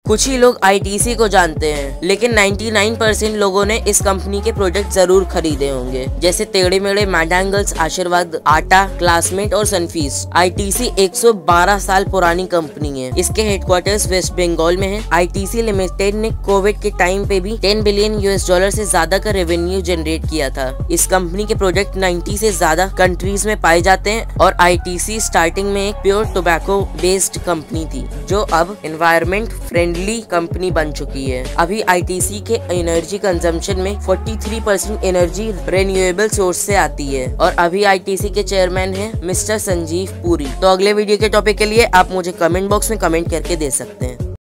कुछ ही लोग आईटीसी को जानते हैं, लेकिन 99% लोगों ने इस कंपनी के प्रोडक्ट जरूर खरीदे होंगे, जैसे टेढ़े मेढ़े मैडैंगल्स, आशीर्वाद आटा, क्लासमेट और सनफीस्ट। आईटीसी 112 साल पुरानी कंपनी है। इसके हेडक्वार्टर्स वेस्ट बंगाल में है। आईटीसी लिमिटेड ने कोविड के टाइम पे भी $10 बिलियन से ज्यादा का रेवेन्यू जनरेट किया था। इस कंपनी के प्रोडक्ट 90 से ज्यादा कंट्रीज में पाए जाते हैं और आईटीसी स्टार्टिंग में एक प्योर टोबैको बेस्ड कंपनी थी, जो अब एनवायरमेंट फ्रेंडली कंपनी बन चुकी है। अभी आईटीसी के एनर्जी कंजम्पशन में 43% एनर्जी रिन्यूएबल सोर्स से आती है और अभी आईटीसी के चेयरमैन है मिस्टर संजीव पुरी। तो अगले वीडियो के टॉपिक के लिए आप मुझे कमेंट बॉक्स में कमेंट करके दे सकते हैं।